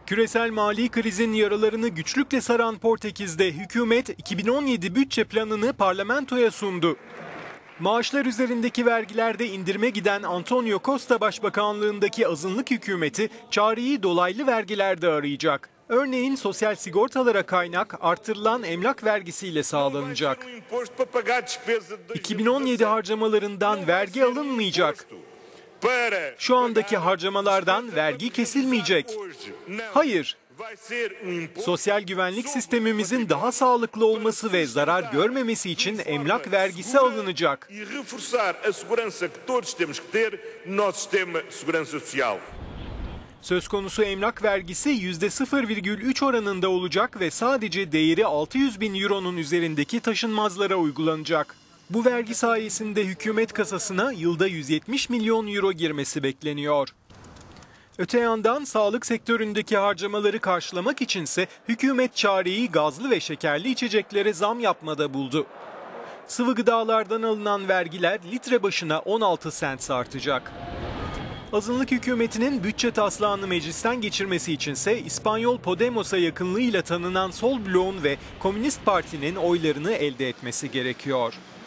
Küresel mali krizin yaralarını güçlükle saran Portekiz'de hükümet 2017 bütçe planını parlamentoya sundu. Maaşlar üzerindeki vergilerde indirime giden Antonio Costa Başbakanlığındaki azınlık hükümeti çareyi dolaylı vergilerde arayacak. Örneğin sosyal sigortalara kaynak artırılan emlak vergisiyle sağlanacak. 2017 harcamalarından vergi alınmayacak. Şu andaki harcamalardan vergi kesilmeyecek. Hayır. Sosyal güvenlik sistemimizin daha sağlıklı olması ve zarar görmemesi için emlak vergisi alınacak. Söz konusu emlak vergisi %0,3 oranında olacak ve sadece değeri 600 bin euronun üzerindeki taşınmazlara uygulanacak. Bu vergi sayesinde hükümet kasasına yılda 170 milyon euro girmesi bekleniyor. Öte yandan sağlık sektöründeki harcamaları karşılamak içinse hükümet çareyi gazlı ve şekerli içeceklere zam yapmada buldu. Sıvı gıdalardan alınan vergiler litre başına 16 sent artacak. Azınlık hükümetinin bütçe taslağını meclisten geçirmesi içinse İspanyol Podemos'a yakınlığıyla tanınan Sol bloğun ve Komünist Parti'nin oylarını elde etmesi gerekiyor.